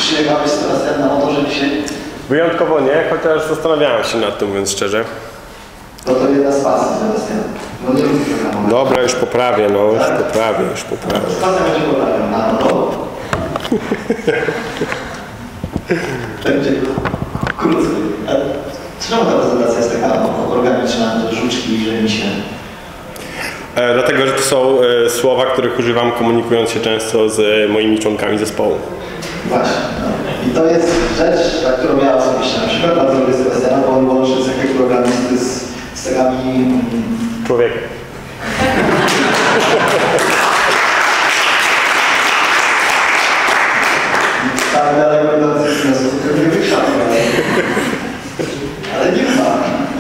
Przyjechałeś Sebastian na motorze dzisiaj? Wyjątkowo nie, chociaż zastanawiałem się nad tym, mówiąc szczerze. To jedna z pasji, Sebastian. No nie lubię programować. Dobra, już poprawię, no, już poprawię. Sebastian będzie poprawiał, no. Będzie krótko. Czemu ta prezentacja jest taka organiczna, to żuczki i żenisie? Dlatego, że to są słowa, których używam komunikując się często z moimi członkami zespołu. Właśnie. No. I to jest rzecz, na którą ja osobiście na przykład bardzo lubię Sebastiana, bo on łączy cechy programisty z cechami człowieka. Tak daleko idących wniosków, które nie wykształcą. Ale nie ma.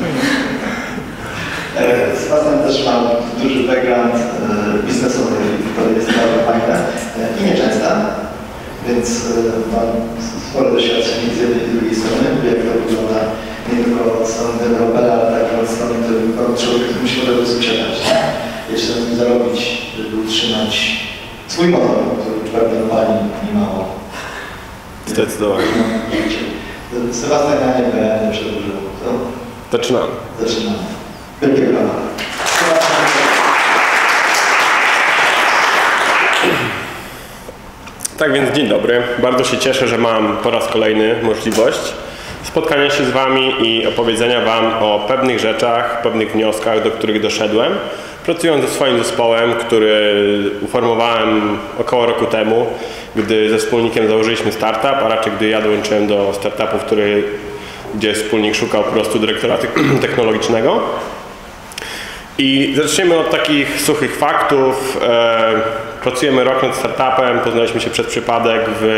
Sebastian też ma duży background biznesowy, to jest bardzo fajne i nieczęsta, więc mam spore doświadczenie z jednej i z drugiej strony, jak to wygląda nie tylko od strony dewelopera, ale także od strony człowieka, który musi model sprzedać. Jeszcze na tym zarobić, żeby utrzymać swój motor, który pewnie pali nie mało. Zdecydowanie. Sebastian, ja nie przedłużył. Zaczynamy. Wielkie brawa. Tak więc dzień dobry. Bardzo się cieszę, że mam po raz kolejny możliwość spotkania się z Wami i opowiedzenia Wam o pewnych rzeczach, pewnych wnioskach, do których doszedłem, pracując ze swoim zespołem, który uformowałem około roku temu, gdy ze wspólnikiem założyliśmy startup, a raczej gdy ja dołączyłem do startupu, gdzie wspólnik szukał po prostu dyrektora technologicznego. I zaczniemy od takich suchych faktów. Pracujemy rok nad startupem, poznaliśmy się przez przypadek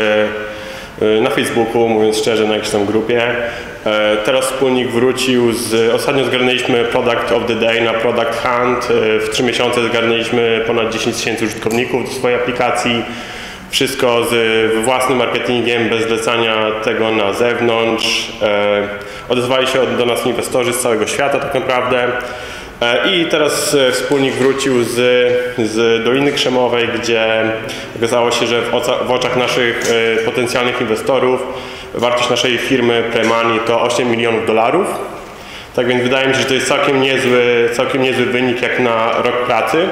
na Facebooku, mówiąc szczerze, na jakiejś tam grupie. Teraz wspólnik wrócił ostatnio zgarnęliśmy Product of the Day na Product Hunt. W 3 miesiące zgarnęliśmy ponad 10 000 użytkowników do swojej aplikacji. Wszystko z własnym marketingiem, bez zlecania tego na zewnątrz. Odezwali się do nas inwestorzy z całego świata tak naprawdę. I teraz wspólnik wrócił z Doliny Krzemowej, gdzie okazało się, że w oczach naszych potencjalnych inwestorów wartość naszej firmy Premoney to $8 milionów. Tak więc wydaje mi się, że to jest całkiem niezły wynik jak na rok pracy.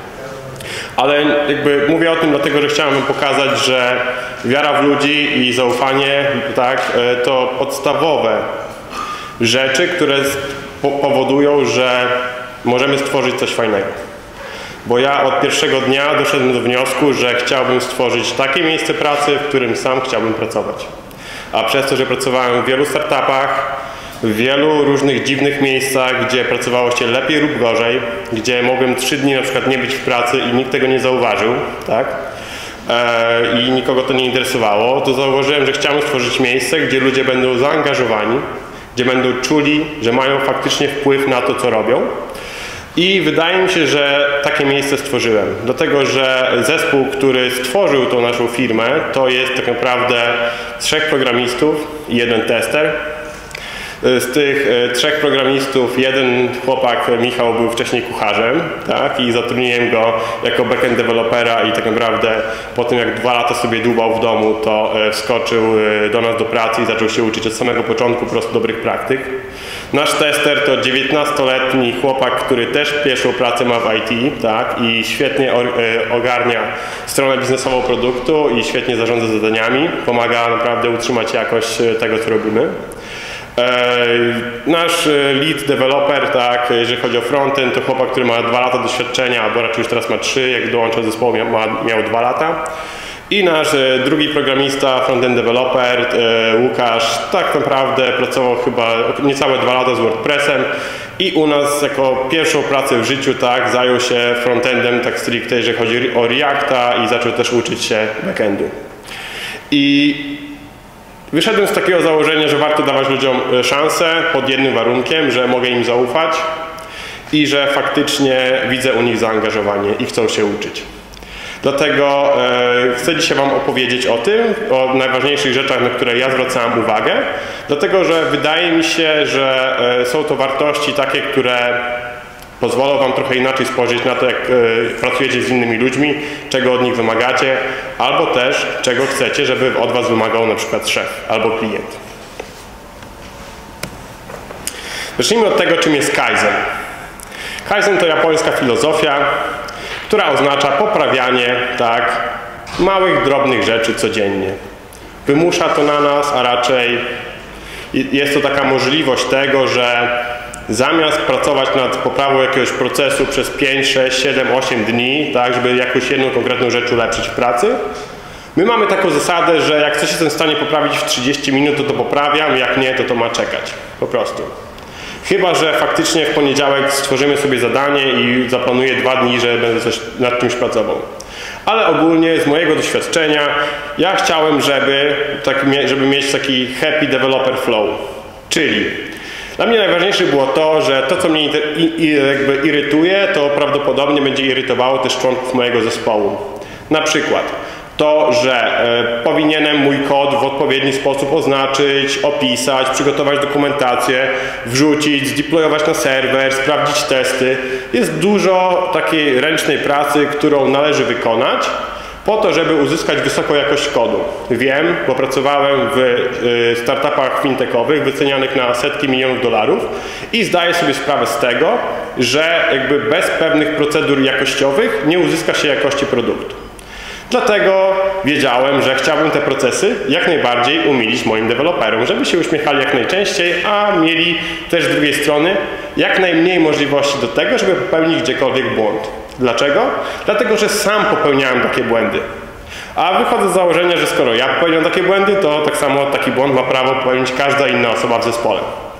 Ale jakby mówię o tym dlatego, że chciałem pokazać, że wiara w ludzi i zaufanie, tak, to podstawowe rzeczy, które powodują, że możemy stworzyć coś fajnego. Bo ja od pierwszego dnia doszedłem do wniosku, że chciałbym stworzyć takie miejsce pracy, w którym sam chciałbym pracować. A przez to, że pracowałem w wielu startupach, w wielu różnych dziwnych miejscach, gdzie pracowało się lepiej lub gorzej, gdzie mogłem 3 dni na przykład nie być w pracy i nikt tego nie zauważył, tak? I nikogo to nie interesowało, to zauważyłem, że chciałem stworzyć miejsce, gdzie ludzie będą zaangażowani, gdzie będą czuli, że mają faktycznie wpływ na to, co robią. I wydaje mi się, że takie miejsce stworzyłem. Dlatego, że zespół, który stworzył tą naszą firmę, to jest tak naprawdę 3 programistów i 1 tester. Z tych 3 programistów jeden chłopak, Michał, był wcześniej kucharzem, tak? I zatrudniłem go jako backend dewelopera i tak naprawdę po tym jak 2 lata sobie dłubał w domu, to wskoczył do nas do pracy i zaczął się uczyć od samego początku po prostu dobrych praktyk. Nasz tester to 19-letni chłopak, który też pierwszą pracę ma w IT, tak? I świetnie ogarnia stronę biznesową produktu i świetnie zarządza zadaniami. Pomaga naprawdę utrzymać jakość tego, co robimy. Nasz lead developer, tak, jeżeli chodzi o frontend, to chłopak, który ma 2 lata doświadczenia, albo raczej już teraz ma 3, jak dołączył do zespołu miał 2 lata. I nasz drugi programista, frontend developer, Łukasz, tak naprawdę pracował chyba niecałe 2 lata z WordPressem i u nas jako pierwszą pracę w życiu, tak, zajął się frontendem tak stricte, jeżeli chodzi o Reacta i zaczął też uczyć się backendu. I wyszedłem z takiego założenia, że warto dawać ludziom szansę pod jednym warunkiem, że mogę im zaufać i że faktycznie widzę u nich zaangażowanie i chcą się uczyć. Dlatego chcę dzisiaj Wam opowiedzieć o tym, o najważniejszych rzeczach, na które ja zwracałem uwagę, dlatego że wydaje mi się, że są to wartości takie, które pozwolą wam trochę inaczej spojrzeć na to, jak pracujecie z innymi ludźmi, czego od nich wymagacie, albo też czego chcecie, żeby od was wymagał na przykład szef albo klient. Zacznijmy od tego, czym jest Kaizen. Kaizen to japońska filozofia, która oznacza poprawianie małych, drobnych rzeczy codziennie. Wymusza to na nas, a raczej jest to taka możliwość tego, że zamiast pracować nad poprawą jakiegoś procesu przez 5, 6, 7, 8 dni, tak, żeby jakąś jedną konkretną rzecz ulepszyć w pracy, my mamy taką zasadę, że jak coś jestem w stanie poprawić w 30 minut, to poprawiam, jak nie, to ma czekać. Po prostu. Chyba że faktycznie w poniedziałek stworzymy sobie zadanie i zaplanuję 2 dni, że będę nad czymś pracował. Ale ogólnie z mojego doświadczenia ja chciałem, żeby mieć taki happy developer flow. Czyli dla mnie najważniejsze było to, że to, co mnie jakby irytuje, to prawdopodobnie będzie irytowało też członków mojego zespołu. Na przykład to, że powinienem mój kod w odpowiedni sposób oznaczyć, opisać, przygotować dokumentację, wrzucić, zdeployować na serwer, sprawdzić testy. Jest dużo takiej ręcznej pracy, którą należy wykonać po to, żeby uzyskać wysoką jakość kodu. Wiem, bo pracowałem w startupach fintechowych wycenianych na setki milionów dolarów i zdaję sobie sprawę z tego, że jakby bez pewnych procedur jakościowych nie uzyska się jakości produktu. Dlatego wiedziałem, że chciałbym te procesy jak najbardziej umilić moim deweloperom, żeby się uśmiechali jak najczęściej, a mieli też z drugiej strony jak najmniej możliwości do tego, żeby popełnić gdziekolwiek błąd. Dlaczego? Dlatego, że sam popełniałem takie błędy. A wychodzę z założenia, że skoro ja popełniam takie błędy, to tak samo taki błąd ma prawo popełnić każda inna osoba w zespole.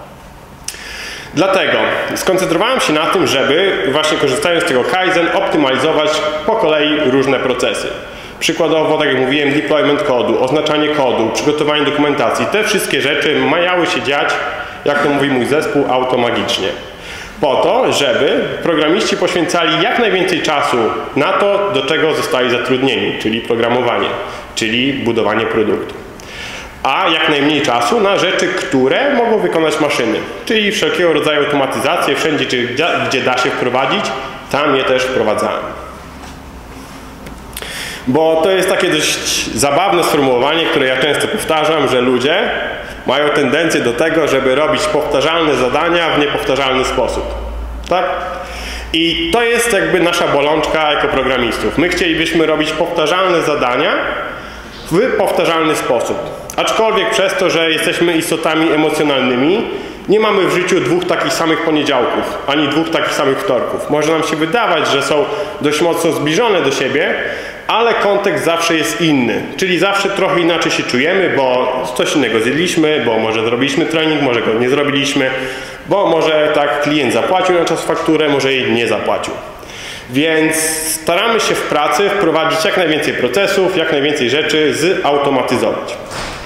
Dlatego skoncentrowałem się na tym, żeby właśnie korzystając z tego Kaizen optymalizować po kolei różne procesy. Przykładowo, tak jak mówiłem, deployment kodu, oznaczanie kodu, przygotowanie dokumentacji. Te wszystkie rzeczy mają się dziać, jak to mówi mój zespół, automagicznie. Po to, żeby programiści poświęcali jak najwięcej czasu na to, do czego zostali zatrudnieni, czyli programowanie, czyli budowanie produktu. A jak najmniej czasu na rzeczy, które mogą wykonać maszyny, czyli wszelkiego rodzaju automatyzację, wszędzie, gdzie da się wprowadzić, tam je też wprowadzałem. Bo to jest takie dość zabawne sformułowanie, które ja często powtarzam, że ludzie mają tendencję do tego, żeby robić powtarzalne zadania w niepowtarzalny sposób. Tak? I to jest jakby nasza bolączka jako programistów. My chcielibyśmy robić powtarzalne zadania w powtarzalny sposób. Aczkolwiek przez to, że jesteśmy istotami emocjonalnymi, nie mamy w życiu 2 takich samych poniedziałków, ani 2 takich samych wtorków. Może nam się wydawać, że są dość mocno zbliżone do siebie, ale kontekst zawsze jest inny. Czyli zawsze trochę inaczej się czujemy, bo coś innego zjedliśmy, bo może zrobiliśmy trening, może go nie zrobiliśmy, bo może tak klient zapłacił na czas fakturę, może jej nie zapłacił. Więc staramy się w pracy wprowadzić jak najwięcej procesów, jak najwięcej rzeczy zautomatyzować.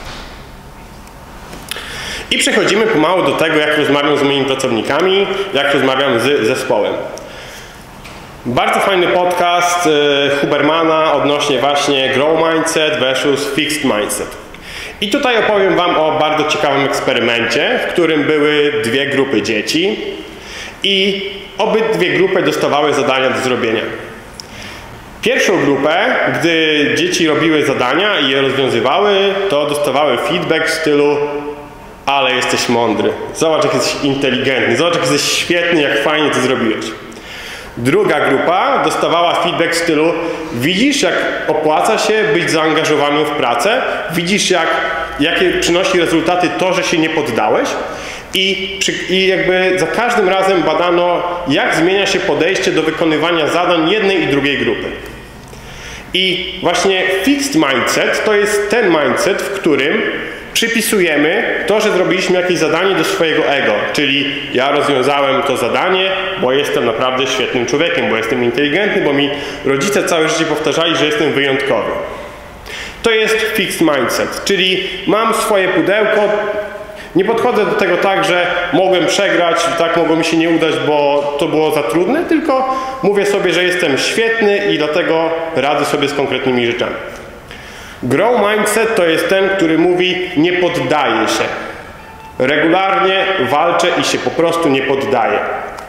I przechodzimy pomału do tego, jak rozmawiam z moimi pracownikami, jak rozmawiam z zespołem. Bardzo fajny podcast Hubermana odnośnie właśnie Grow Mindset versus Fixed Mindset. I tutaj opowiem wam o bardzo ciekawym eksperymencie, w którym były 2 grupy dzieci i obydwie grupy dostawały zadania do zrobienia. Pierwszą grupę, gdy dzieci robiły zadania i je rozwiązywały, to dostawały feedback w stylu: ale jesteś mądry, zobacz jak jesteś inteligentny, zobacz jak jesteś świetny, jak fajnie to zrobiłeś. Druga grupa dostawała feedback w stylu: widzisz jak opłaca się być zaangażowanym w pracę, widzisz jakie przynosi rezultaty to, że się nie poddałeś. I jakby za każdym razem badano, jak zmienia się podejście do wykonywania zadań jednej i drugiej grupy. I właśnie fixed mindset to jest ten mindset, w którym przypisujemy to, że zrobiliśmy jakieś zadanie do swojego ego, czyli ja rozwiązałem to zadanie, bo jestem naprawdę świetnym człowiekiem, bo jestem inteligentny, bo mi rodzice całe życie powtarzali, że jestem wyjątkowy. To jest fixed mindset, czyli mam swoje pudełko, nie podchodzę do tego tak, że mogłem przegrać, tak mogło mi się nie udać, bo to było za trudne, tylko mówię sobie, że jestem świetny i dlatego radzę sobie z konkretnymi rzeczami. Grow mindset to jest ten, który mówi: nie poddaję się. Regularnie walczę i się po prostu nie poddaję.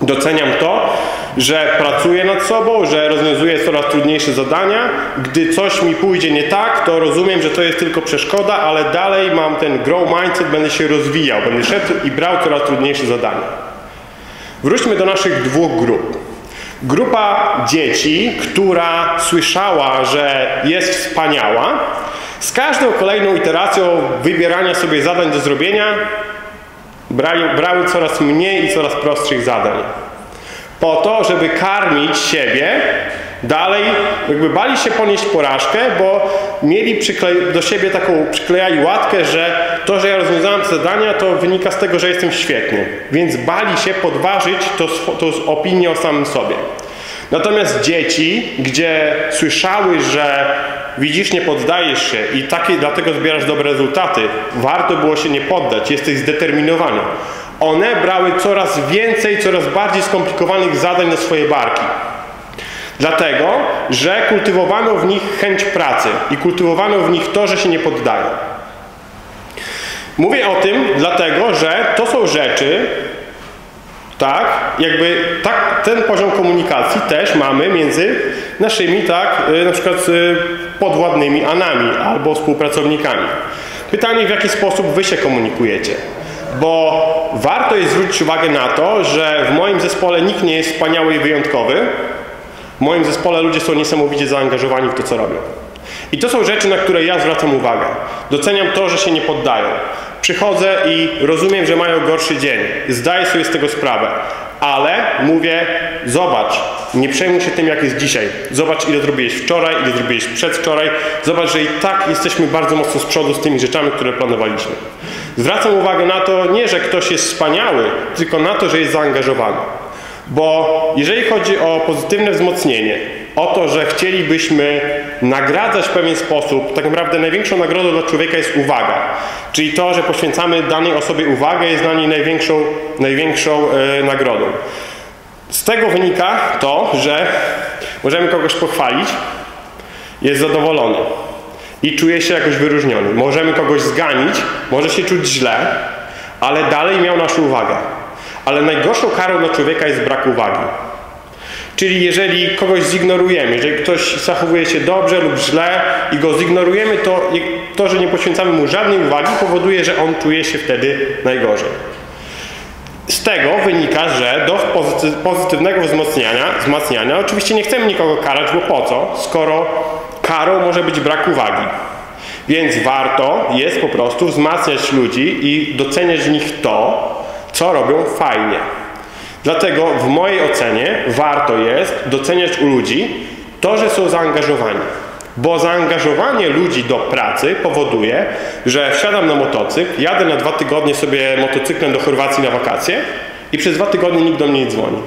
Doceniam to, że pracuję nad sobą, że rozwiązuję coraz trudniejsze zadania. Gdy coś mi pójdzie nie tak, to rozumiem, że to jest tylko przeszkoda, ale dalej mam ten grow mindset, będę się rozwijał, będę szedł i brał coraz trudniejsze zadania. Wróćmy do naszych dwóch grup. Grupa dzieci, która słyszała, że jest wspaniała, z każdą kolejną iteracją wybierania sobie zadań do zrobienia brały coraz mniej i coraz prostszych zadań. Po to, żeby karmić siebie, dalej jakby bali się ponieść porażkę, bo mieli do siebie taką, przyklejali łatkę, że to, że ja rozwiązałem te zadania, to wynika z tego, że jestem świetny. Więc bali się podważyć tą opinię o samym sobie. Natomiast dzieci, gdzie słyszały, że widzisz, nie poddajesz się i dlatego zbierasz dobre rezultaty, warto było się nie poddać, jesteś zdeterminowany. One brały coraz więcej, coraz bardziej skomplikowanych zadań na swoje barki. Dlatego, że kultywowano w nich chęć pracy i kultywowano w nich to, że się nie poddają. Mówię o tym dlatego, że to są rzeczy, ten poziom komunikacji też mamy między naszymi, na przykład podwładnymi Anami albo współpracownikami. Pytanie, w jaki sposób wy się komunikujecie? Bo warto jest zwrócić uwagę na to, że w moim zespole nikt nie jest wspaniały i wyjątkowy. W moim zespole ludzie są niesamowicie zaangażowani w to, co robią. I to są rzeczy, na które ja zwracam uwagę. Doceniam to, że się nie poddają. Przychodzę i rozumiem, że mają gorszy dzień. Zdaję sobie z tego sprawę. Ale mówię, zobacz, nie przejmuj się tym, jak jest dzisiaj. Zobacz, ile zrobiłeś wczoraj, ile zrobiłeś przedwczoraj. Zobacz, że i tak jesteśmy bardzo mocno z przodu z tymi rzeczami, które planowaliśmy. Zwracam uwagę na to, nie, że ktoś jest wspaniały, tylko na to, że jest zaangażowany. Bo jeżeli chodzi o pozytywne wzmocnienie, o to, że chcielibyśmy nagradzać w pewien sposób, tak naprawdę największą nagrodą dla człowieka jest uwaga. Czyli to, że poświęcamy danej osobie uwagę, jest dla niej największą nagrodą. Z tego wynika to, że możemy kogoś pochwalić, jest zadowolony i czuje się jakoś wyróżniony. Możemy kogoś zganić, może się czuć źle, ale dalej miał naszą uwagę. Ale najgorszą karą dla człowieka jest brak uwagi. Czyli jeżeli kogoś zignorujemy, jeżeli ktoś zachowuje się dobrze lub źle i go zignorujemy, to, że nie poświęcamy mu żadnej uwagi, powoduje, że on czuje się wtedy najgorzej. Z tego wynika, że do pozytywnego wzmacniania oczywiście nie chcemy nikogo karać, bo po co, skoro karą może być brak uwagi. Więc warto jest po prostu wzmacniać ludzi i doceniać w nich to, co robią fajnie. Dlatego w mojej ocenie warto jest doceniać u ludzi to, że są zaangażowani. Bo zaangażowanie ludzi do pracy powoduje, że wsiadam na motocykl, jadę na 2 tygodnie sobie motocyklem do Chorwacji na wakacje i przez 2 tygodnie nikt do mnie nie dzwoni.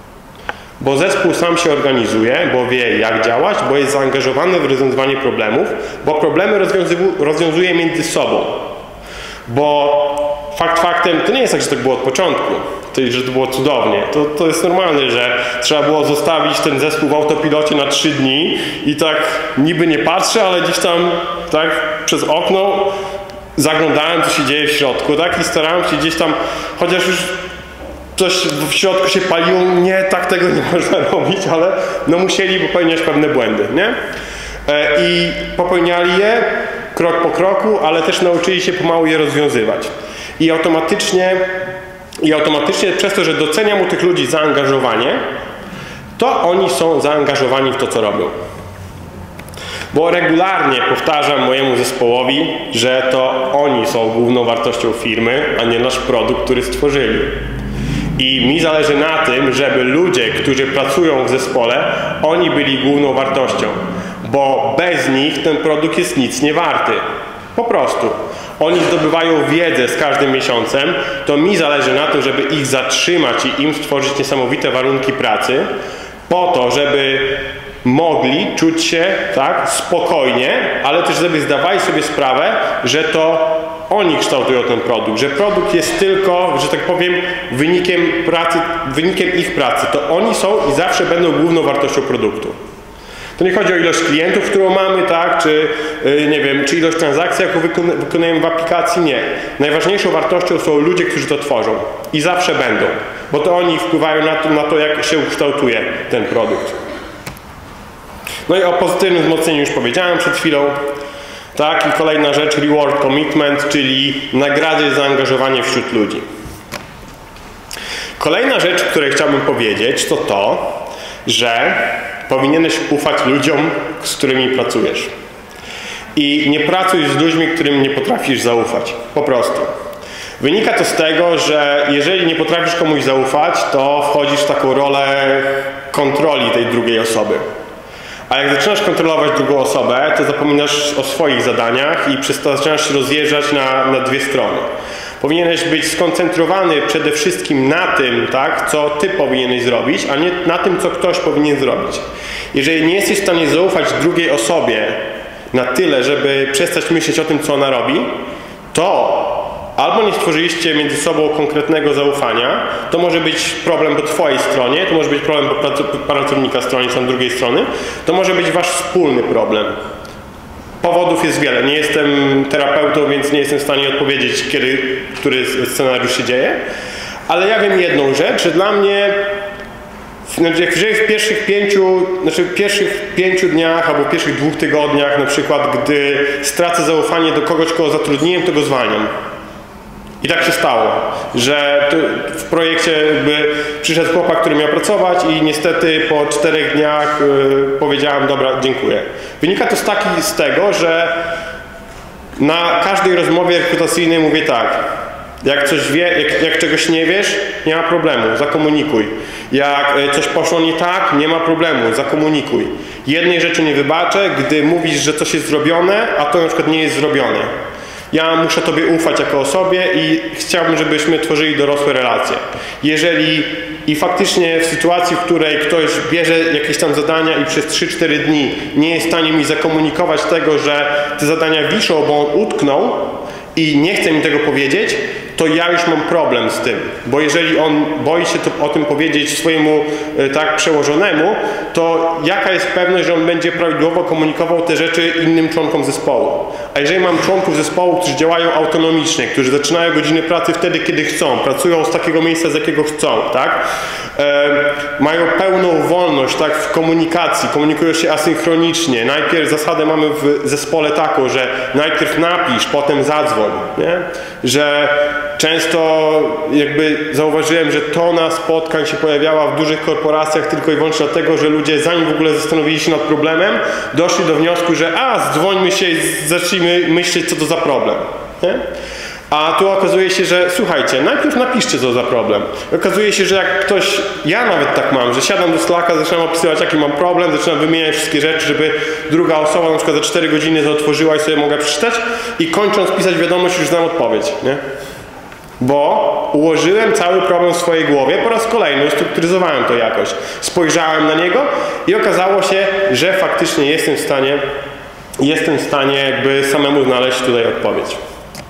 Bo zespół sam się organizuje, bo wie, jak działać, bo jest zaangażowany w rozwiązywanie problemów, bo problemy rozwiązuje między sobą. Bo fakt faktem, to nie jest tak, że tak było od początku, że to było cudownie. To jest normalne, że trzeba było zostawić ten zespół w autopilocie na 3 dni i tak niby nie patrzę, ale gdzieś tam tak przez okno zaglądałem, co się dzieje w środku, tak? I starałem się gdzieś tam, chociaż już coś w środku się paliło, nie, tak tego nie można robić, ale no musieli popełniać pewne błędy, nie? I popełniali je krok po kroku, ale też nauczyli się pomału je rozwiązywać. I automatycznie przez to, że doceniam u tych ludzi zaangażowanie, to oni są zaangażowani w to, co robią. Bo regularnie powtarzam mojemu zespołowi, że to oni są główną wartością firmy, a nie nasz produkt, który stworzyli. I mi zależy na tym, żeby ludzie, którzy pracują w zespole, oni byli główną wartością. Bo bez nich ten produkt jest nic nie warty. Po prostu. Oni zdobywają wiedzę z każdym miesiącem, to mi zależy na tym, żeby ich zatrzymać i im stworzyć niesamowite warunki pracy, po to, żeby mogli czuć się tak spokojnie, ale też żeby zdawali sobie sprawę, że to oni kształtują ten produkt, że produkt jest tylko, że tak powiem, wynikiem ich pracy. To oni są i zawsze będą główną wartością produktu. To nie chodzi o ilość klientów, którą mamy, tak, czy nie wiem, czy ilość transakcji, jaką wykonujemy w aplikacji, nie. Najważniejszą wartością są ludzie, którzy to tworzą i zawsze będą, bo to oni wpływają na to, jak się ukształtuje ten produkt. No i o pozytywnym wzmocnieniu już powiedziałem przed chwilą. Tak, i kolejna rzecz, reward commitment, czyli nagrady za zaangażowanie wśród ludzi. Kolejna rzecz, o której chciałbym powiedzieć, to to, że powinieneś ufać ludziom, z którymi pracujesz. I nie pracuj z ludźmi, którym nie potrafisz zaufać. Po prostu. Wynika to z tego, że jeżeli nie potrafisz komuś zaufać, to wchodzisz w taką rolę kontroli tej drugiej osoby. A jak zaczynasz kontrolować drugą osobę, to zapominasz o swoich zadaniach i zaczynasz się rozjeżdżać na dwie strony. Powinieneś być skoncentrowany przede wszystkim na tym, tak, co ty powinieneś zrobić, a nie na tym, co ktoś powinien zrobić. Jeżeli nie jesteś w stanie zaufać drugiej osobie na tyle, żeby przestać myśleć o tym, co ona robi, to albo nie stworzyliście między sobą konkretnego zaufania, to może być problem po twojej stronie, to może być problem po pracownika stronie z drugiej strony, to może być wasz wspólny problem. Powodów jest wiele. Nie jestem terapeutą, więc nie jestem w stanie odpowiedzieć, który scenariusz się dzieje, ale ja wiem jedną rzecz, że dla mnie jeżeli w pierwszych 5 dniach albo w pierwszych 2 tygodniach na przykład, gdy stracę zaufanie do kogoś, kogo zatrudniłem, to go zwalniam. I tak się stało, że w projekcie przyszedł chłopak, który miał pracować i niestety po 4 dniach powiedziałem, dobra, dziękuję. Wynika to z tego, że na każdej rozmowie rekrutacyjnej mówię tak, jak coś jak czegoś nie wiesz, nie ma problemu, zakomunikuj. Jak coś poszło nie tak, nie ma problemu, zakomunikuj. Jednej rzeczy nie wybaczę, gdy mówisz, że coś jest zrobione, a to na przykład nie jest zrobione. Ja muszę tobie ufać jako osobie i chciałbym, żebyśmy tworzyli dorosłe relacje. I faktycznie w sytuacji, w której ktoś bierze jakieś tam zadania i przez 3-4 dni nie jest w stanie mi zakomunikować tego, że te zadania wiszą, bo on utknął i nie chce mi tego powiedzieć, to ja już mam problem z tym. Bo jeżeli on boi się o tym powiedzieć swojemu przełożonemu, to jaka jest pewność, że on będzie prawidłowo komunikował te rzeczy innym członkom zespołu. A jeżeli mam członków zespołu, którzy działają autonomicznie, którzy zaczynają godziny pracy wtedy, kiedy chcą, pracują z takiego miejsca, z jakiego chcą, tak? Mają pełną wolność, tak, w komunikacji, komunikują się asynchronicznie. Najpierw zasadę mamy w zespole taką, że najpierw napisz, potem zadzwoń, nie? Że często zauważyłem, że tona spotkań się pojawiała w dużych korporacjach tylko i wyłącznie dlatego, że ludzie zanim w ogóle zastanowili się nad problemem, doszli do wniosku, że dzwońmy się i zacznijmy myśleć, co to za problem. Nie? A tu okazuje się, że słuchajcie, najpierw napiszcie, co za problem. Okazuje się, że jak ktoś, ja nawet tak mam, że siadam do Slacka, zaczynam opisywać, jaki mam problem, zaczynam wymieniać wszystkie rzeczy, żeby druga osoba na przykład za 4 godziny to otworzyła i sobie mogła przeczytać i kończąc pisać wiadomość już znam odpowiedź. Nie? Bo ułożyłem cały problem w swojej głowie, po raz kolejny ustrukturyzowałem to jakoś. Spojrzałem na niego i okazało się, że faktycznie jestem w stanie samemu znaleźć tutaj odpowiedź.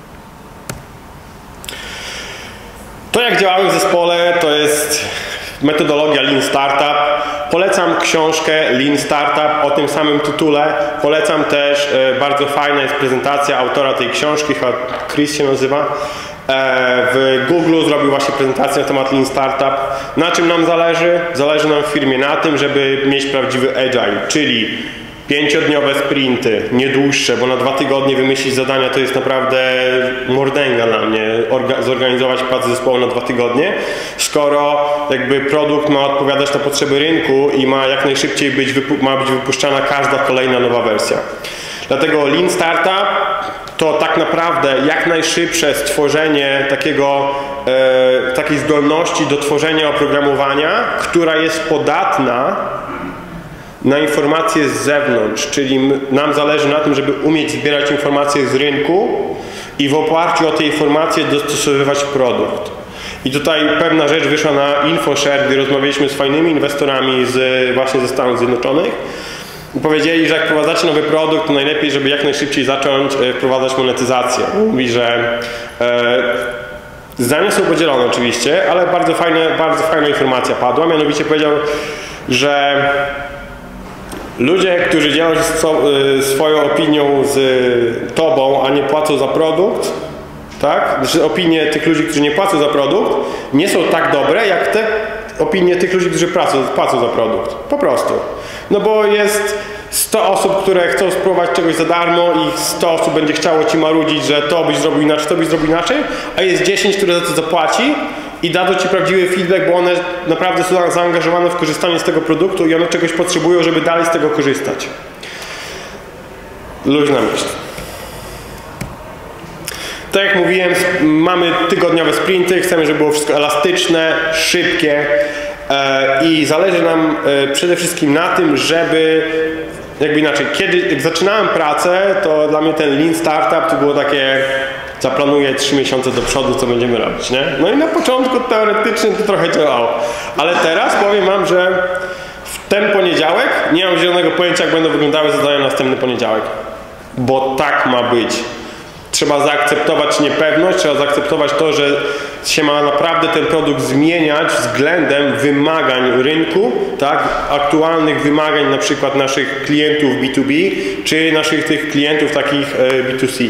To jak działałem w zespole, to jest metodologia Lean Startup. Polecam książkę Lean Startup o tym samym tytule. Polecam też, bardzo fajna jest prezentacja autora tej książki, chyba Chris się nazywa. W Google zrobił właśnie prezentację na temat Lean Startup. Na czym nam zależy? Zależy nam w firmie na tym, żeby mieć prawdziwy agile, czyli 5-dniowe sprinty, nie dłuższe, bo na 2 tygodnie wymyślić zadania to jest naprawdę mordęga dla mnie, zorganizować pracę zespołu na 2 tygodnie, skoro produkt ma odpowiadać na potrzeby rynku i ma jak najszybciej być wypuszczana każda kolejna nowa wersja. Dlatego Lean Startup to tak naprawdę jak najszybsze stworzenie takiej zdolności do tworzenia oprogramowania, która jest podatna na informacje z zewnątrz, czyli nam zależy na tym, żeby umieć zbierać informacje z rynku i w oparciu o te informacje dostosowywać produkt. I tutaj pewna rzecz wyszła na InfoShare, gdy rozmawialiśmy z fajnymi inwestorami właśnie ze Stanów Zjednoczonych. I powiedzieli, że jak wprowadzacie nowy produkt, to najlepiej, żeby jak najszybciej zacząć wprowadzać monetyzację. Mówi, że zdania są podzielone oczywiście, ale bardzo fajna informacja padła. Mianowicie powiedział, że Ludzie, którzy dzielą się swoją opinią z tobą, a nie płacą za produkt, tak? Znaczy opinie tych ludzi, którzy nie płacą za produkt, nie są tak dobre, jak te opinie tych ludzi, którzy płacą za produkt. Po prostu. No bo jest 100 osób, które chcą spróbować czegoś za darmo i 100 osób będzie chciało ci marudzić, że to byś zrobił inaczej, to byś zrobił inaczej, a jest 10, które za to zapłaci i dadzą ci prawdziwy feedback, bo one naprawdę są zaangażowane w korzystanie z tego produktu i one czegoś potrzebują, żeby dalej z tego korzystać. Luźna myśl. Tak jak mówiłem, mamy tygodniowe sprinty, chcemy, żeby było wszystko elastyczne, szybkie i zależy nam przede wszystkim na tym, żeby jakby inaczej, jak zaczynałem pracę, to dla mnie ten Lean Startup to było takie, zaplanuję 3 miesiące do przodu, co będziemy robić, nie? No i na początku teoretycznie to trochę działało, ale teraz powiem wam, że w ten poniedziałek nie mam zielonego pojęcia, jak będą wyglądały zadania następny poniedziałek, bo tak ma być. Trzeba zaakceptować niepewność, trzeba zaakceptować to, że się ma naprawdę ten produkt zmieniać względem wymagań rynku, tak? Aktualnych wymagań na przykład naszych klientów B2B, czy naszych tych klientów takich B2C.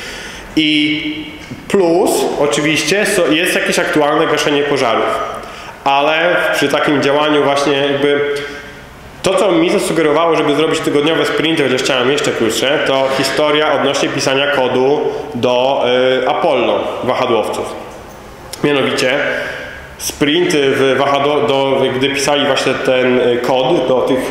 I plus oczywiście jest jakieś aktualne gaszenie pożarów, ale przy takim działaniu właśnie jakby to, co mi zasugerowało, żeby zrobić tygodniowe sprinty, chociaż chciałem jeszcze krótsze, to historia odnośnie pisania kodu do Apollo wahadłowców. Mianowicie sprinty gdy pisali właśnie ten kod do tych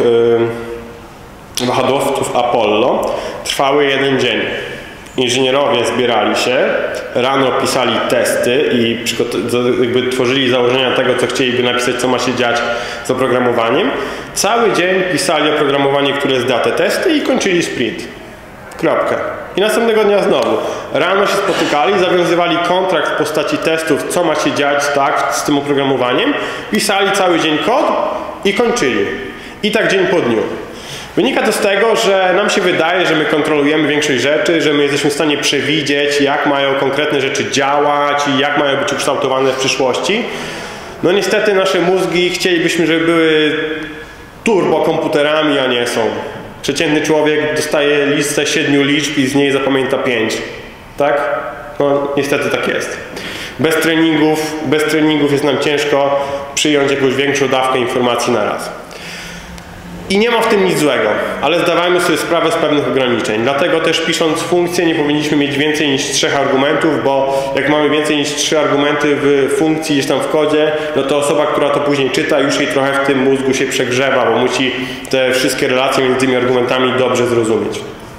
wahadłowców Apollo, trwały 1 dzień. Inżynierowie zbierali się, rano pisali testy i jakby tworzyli założenia tego, co chcieliby napisać, co ma się dziać z oprogramowaniem. Cały dzień pisali oprogramowanie, które zda te testy i kończyli sprint. Kropka. I następnego dnia znowu. Rano się spotykali, zawiązywali kontrakt w postaci testów, co ma się dziać tak z tym oprogramowaniem, pisali cały dzień kod i kończyli. I tak dzień po dniu. Wynika to z tego, że nam się wydaje, że my kontrolujemy większość rzeczy, że my jesteśmy w stanie przewidzieć, jak mają konkretne rzeczy działać i jak mają być ukształtowane w przyszłości. No niestety nasze mózgi chcielibyśmy, żeby były turbokomputerami, a nie są. Przeciętny człowiek dostaje listę 7 liczb i z niej zapamięta 5. Tak? No niestety tak jest. Bez treningów jest nam ciężko przyjąć jakąś większą dawkę informacji na raz. I nie ma w tym nic złego, ale zdawajmy sobie sprawę z pewnych ograniczeń. Dlatego też pisząc funkcję nie powinniśmy mieć więcej niż 3 argumentów, bo jak mamy więcej niż 3 argumenty w funkcji gdzieś tam w kodzie, no to osoba, która to później czyta, już jej trochę w tym mózgu się przegrzewa, bo musi te wszystkie relacje między tymi argumentami dobrze zrozumieć.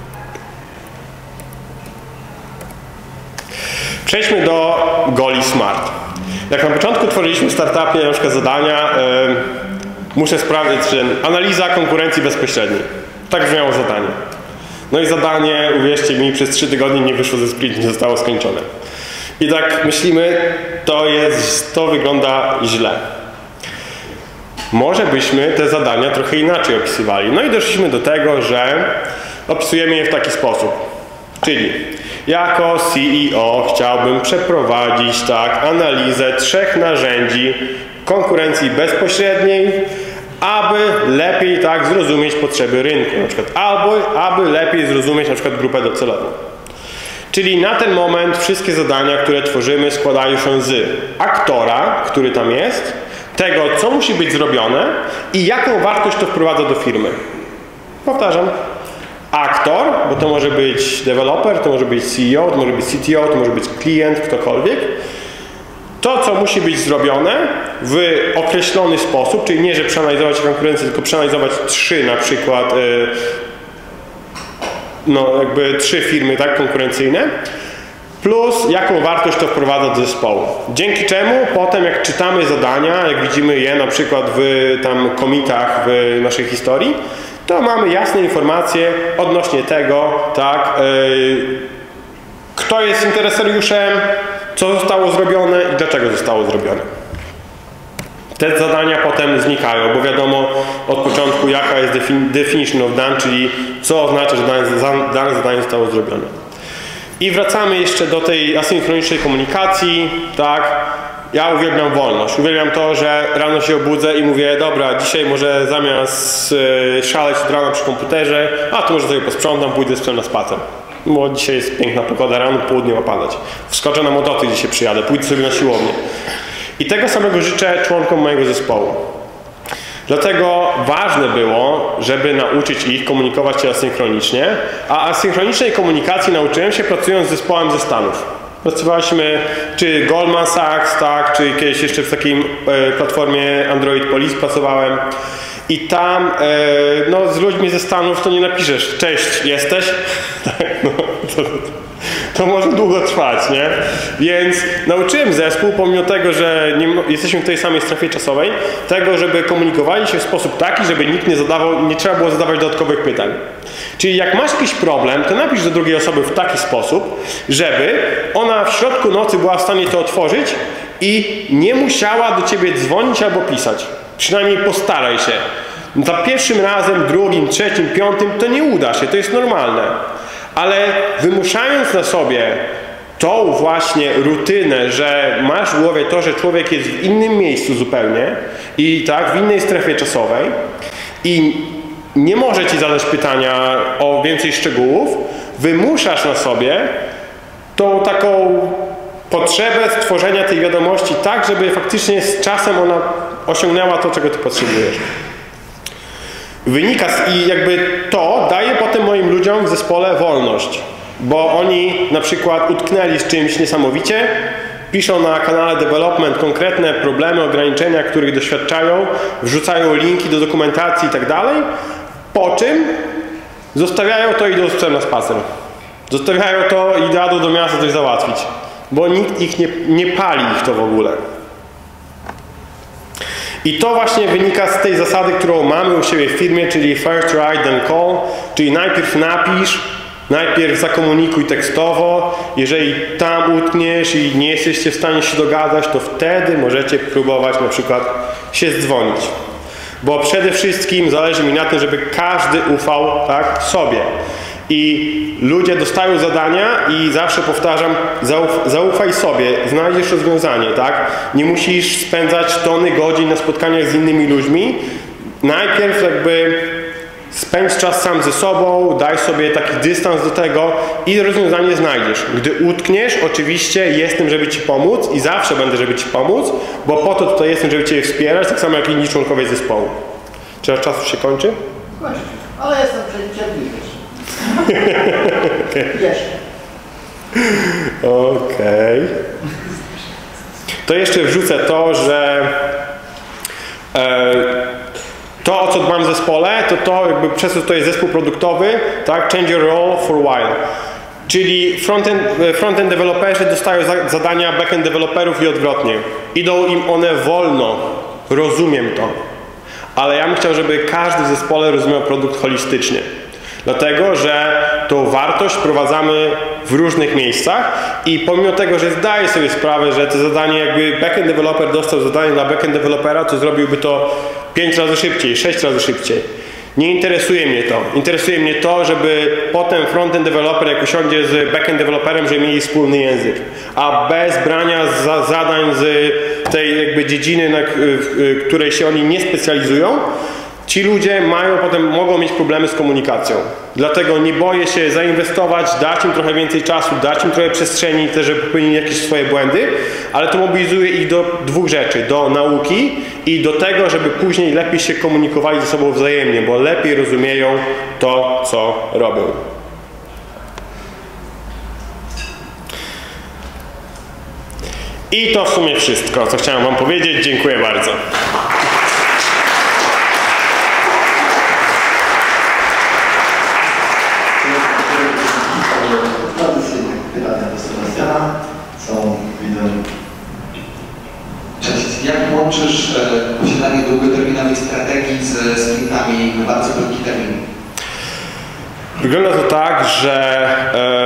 Przejdźmy do Goli Smart. Jak na początku tworzyliśmy w startupie na przykład zadania, muszę sprawdzić, że analiza konkurencji bezpośredniej. Tak brzmiało zadanie. No i zadanie, uwierzcie mi, przez 3 tygodnie nie wyszło ze sprintu, nie zostało skończone. I tak myślimy, to wygląda źle. Może byśmy te zadania trochę inaczej opisywali. No i doszliśmy do tego, że opisujemy je w taki sposób. Czyli jako CEO chciałbym przeprowadzić analizę 3 narzędzi konkurencji bezpośredniej, aby lepiej zrozumieć potrzeby rynku, na przykład, albo aby lepiej zrozumieć na przykład grupę docelową. Czyli na ten moment wszystkie zadania, które tworzymy, składają się z aktora, który tam jest, tego, co musi być zrobione i jaką wartość to wprowadza do firmy. Powtarzam. Aktor, bo to może być deweloper, to może być CEO, to może być CTO, to może być klient, ktokolwiek. To, co musi być zrobione w określony sposób, czyli nie, że przeanalizować konkurencję, tylko przeanalizować 3 na przykład, jakby 3 firmy konkurencyjne, plus jaką wartość to wprowadza do zespołu. Dzięki czemu potem jak czytamy zadania, jak widzimy je na przykład w commitach w naszej historii, to mamy jasne informacje odnośnie tego, kto jest interesariuszem, co zostało zrobione i dlaczego zostało zrobione. Te zadania potem znikają, bo wiadomo od początku, jaka jest definition of done, czyli co oznacza, że dane zadanie zostało zrobione. I wracamy jeszcze do tej asynchronicznej komunikacji, ja uwielbiam wolność. Uwielbiam to, że rano się obudzę i mówię, dobra, dzisiaj może zamiast szaleć od rana przy komputerze, a to może sobie posprzątam, pójdę z psem na spacer. Bo dzisiaj jest piękna pogoda, rano, południe ma padać. Wskoczę na motocykl, gdzie się przyjadę, pójdę sobie na siłownię. I tego samego życzę członkom mojego zespołu. Dlatego ważne było, żeby nauczyć ich komunikować się asynchronicznie, a asynchronicznej komunikacji nauczyłem się pracując z zespołem ze Stanów. Pracowaliśmy czy Goldman Sachs, tak, czy kiedyś jeszcze w takiej platformie Android Police pracowałem. I tam no, z ludźmi ze Stanów to nie napiszesz, cześć, jesteś? No, to może długo trwać, nie? Więc nauczyłem zespół, pomimo tego, że jesteśmy w tej samej strefie czasowej, tego, żeby komunikowali się w sposób taki, żeby nikt nie trzeba było zadawać dodatkowych pytań. Czyli jak masz jakiś problem, to napisz do drugiej osoby w taki sposób, żeby ona w środku nocy była w stanie to otworzyć i nie musiała do ciebie dzwonić albo pisać. Przynajmniej postaraj się. Za pierwszym razem, drugim, trzecim, piątym to nie uda się, to jest normalne. Ale wymuszając na sobie tą właśnie rutynę, że masz w głowie to, że człowiek jest w innym miejscu zupełnie i tak, w innej strefie czasowej i nie może ci zadać pytania o więcej szczegółów, wymuszasz na sobie tą taką potrzebę stworzenia tej wiadomości tak, żeby faktycznie z czasem ona osiągnęła to, czego ty potrzebujesz. Wynika i jakby to daje potem moim ludziom w zespole wolność, bo oni na przykład utknęli z czymś niesamowicie, piszą na kanale development konkretne problemy, ograniczenia, których doświadczają, wrzucają linki do dokumentacji i tak dalej, po czym zostawiają to i idą z psem na spacer. Zostawiają to i jadą do miasta coś załatwić, bo nikt ich nie pali ich to w ogóle. I to właśnie wynika z tej zasady, którą mamy u siebie w firmie, czyli first write then call, czyli najpierw napisz, najpierw zakomunikuj tekstowo, jeżeli tam utkniesz i nie jesteście w stanie się dogadać, to wtedy możecie próbować na przykład się zdzwonić. Bo przede wszystkim zależy mi na tym, żeby każdy ufał tak, sobie. I ludzie dostają zadania i zawsze powtarzam, zaufaj sobie, znajdziesz rozwiązanie, tak? Nie musisz spędzać tony godzin na spotkaniach z innymi ludźmi. Najpierw jakby spędź czas sam ze sobą, daj sobie taki dystans do tego i rozwiązanie znajdziesz. Gdy utkniesz, oczywiście jestem, żeby ci pomóc i zawsze będę, żeby ci pomóc, bo po to tutaj jestem, żeby cię wspierać, tak samo jak inni członkowie zespołu. Czy nasz czas już się kończy? Kończy, ale jestem cierpliwy. Okej. To jeszcze wrzucę to, że to, o co dbam w zespole, to jakby przez to jest zespół produktowy, tak? Change your role for a while. Czyli frontend deweloperzy dostają zadania backend deweloperów i odwrotnie. Idą im one wolno. Rozumiem to. Ale ja bym chciał, żeby każdy w zespole rozumiał produkt holistycznie. Dlatego, że tą wartość wprowadzamy w różnych miejscach i pomimo tego, że zdaję sobie sprawę, że to zadanie, jakby backend developer dostał zadanie dla backend dewelopera, to zrobiłby to 5 razy szybciej, 6 razy szybciej. Nie interesuje mnie to. Interesuje mnie to, żeby potem frontend developer, jak usiądzie z backend developerem, żeby mieli wspólny język. A bez brania zadań z tej jakby dziedziny, w której się oni nie specjalizują, ci ludzie mogą mieć problemy z komunikacją. Dlatego nie boję się zainwestować, dać im trochę więcej czasu, dać im trochę przestrzeni, też żeby popełnili jakieś swoje błędy, ale to mobilizuje ich do dwóch rzeczy. Do nauki i do tego, żeby później lepiej się komunikowali ze sobą wzajemnie, bo lepiej rozumieją to, co robią. I to w sumie wszystko, co chciałem wam powiedzieć. Dziękuję bardzo. Tradycyjne pytania do Sebastiana są widem. Cześć. Jak łączysz posiadanie długoterminowej strategii z sprintami na bardzo krótki termin? Wygląda to tak, że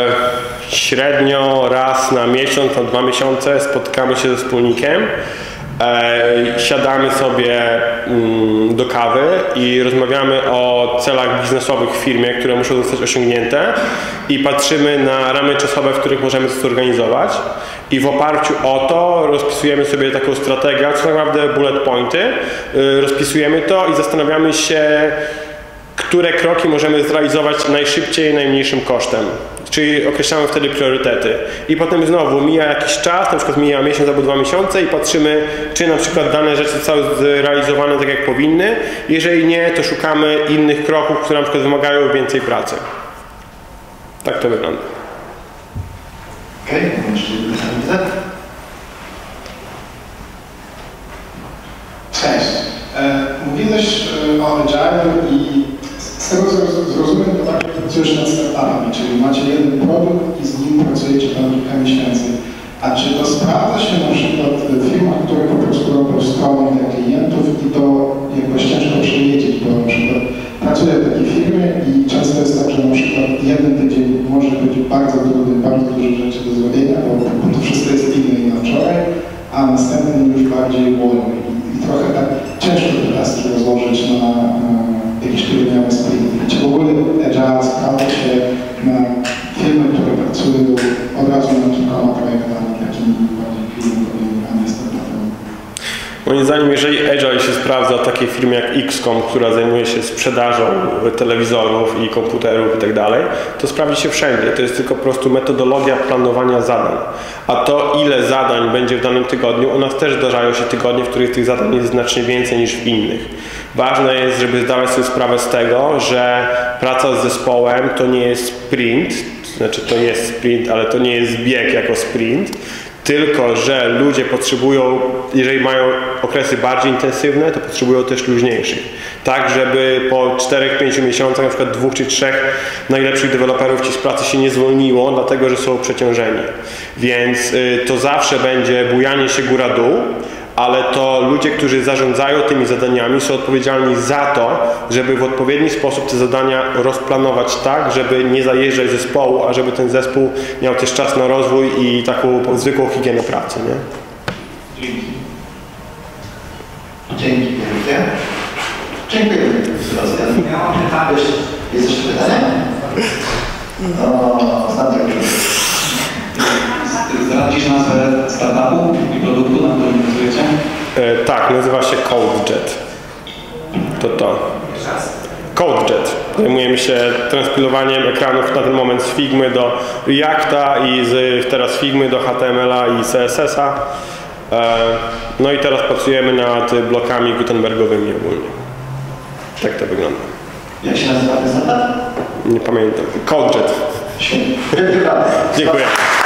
średnio raz na miesiąc, na 2 miesiące spotykamy się ze wspólnikiem Siadamy sobie do kawy i rozmawiamy o celach biznesowych w firmie, które muszą zostać osiągnięte i patrzymy na ramy czasowe, w których możemy to zorganizować i w oparciu o to rozpisujemy sobie taką strategię, co tak naprawdę bullet pointy, rozpisujemy to i zastanawiamy się, które kroki możemy zrealizować najszybciej, najmniejszym kosztem. Czyli określamy wtedy priorytety. I potem znowu mija jakiś czas, na przykład mija miesiąc albo 2 miesiące i patrzymy, czy na przykład dane rzeczy zostały zrealizowane tak jak powinny. Jeżeli nie, to szukamy innych kroków, które na przykład wymagają więcej pracy. Tak to wygląda. Okej, jeszcze pytanie. Cześć. Mówiłeś o Agile i z tego co zrozumiem, to tak pracujesz nad startupami, czyli macie jeden produkt i z nim pracujecie tam kilka miesięcy. A czy to sprawdza się na przykład w firmach, które po prostu robią stronę dla klientów i to jakoś ciężko przewidzieć, bo na przykład pracuję w takiej firmie i często jest tak, że na przykład jeden tydzień może być bardzo trudny, bardzo dużo rzeczy do zrobienia, bo to wszystko jest inne i na wczoraj, a następny już bardziej wolny. I trochę tak ciężko te taski rozłożyć na jakiś tygodniowy sprint. Czy w ogóle Agile sprawdza się na firmy, które pracują od razu nad kilkoma projektami, takimi bardziej klientowymi, a nie startupowymi? Moim zdaniem, jeżeli Agile się sprawdza w takiej firmie jak XCOM, która zajmuje się sprzedażą telewizorów i komputerów i tak dalej, to sprawdzi się wszędzie. To jest tylko po prostu metodologia planowania zadań. A to, ile zadań będzie w danym tygodniu, u nas też zdarzają się tygodnie, w których tych zadań jest znacznie więcej niż w innych. Ważne jest, żeby zdawać sobie sprawę z tego, że praca z zespołem to nie jest sprint, znaczy to jest sprint, ale to nie jest bieg jako sprint, tylko że ludzie potrzebują, jeżeli mają okresy bardziej intensywne, to potrzebują też luźniejszych. Tak, żeby po 4-5 miesiącach, na przykład 2 czy 3 najlepszych deweloperów ci z pracy się nie zwolniło, dlatego że są przeciążeni. Więc to zawsze będzie bujanie się góra-dół, ale to ludzie, którzy zarządzają tymi zadaniami, są odpowiedzialni za to, żeby w odpowiedni sposób te zadania rozplanować tak, żeby nie zajeżdżać zespołu, a żeby ten zespół miał też czas na rozwój i taką zwykłą higienę pracy. Nie? Dzięki. Dzięki wielkie. Dziękuję, Sebastian. Ja mam pytanie. Jest jeszcze pytanie? No, znam tak. Zdradzisz nazwę startupu i produktu, na którym pracujecie? Tak, nazywa się CodeJet. To. CodeJet. Zajmujemy się transpilowaniem ekranów na ten moment z Figmy do Reacta i teraz Figmy do HTML-a i CSS-a. No i teraz pracujemy nad blokami gutenbergowymi ogólnie. Tak to wygląda. Jak się nazywa ten startup? Nie pamiętam. CodeJet. Świetnie. Dziękuję.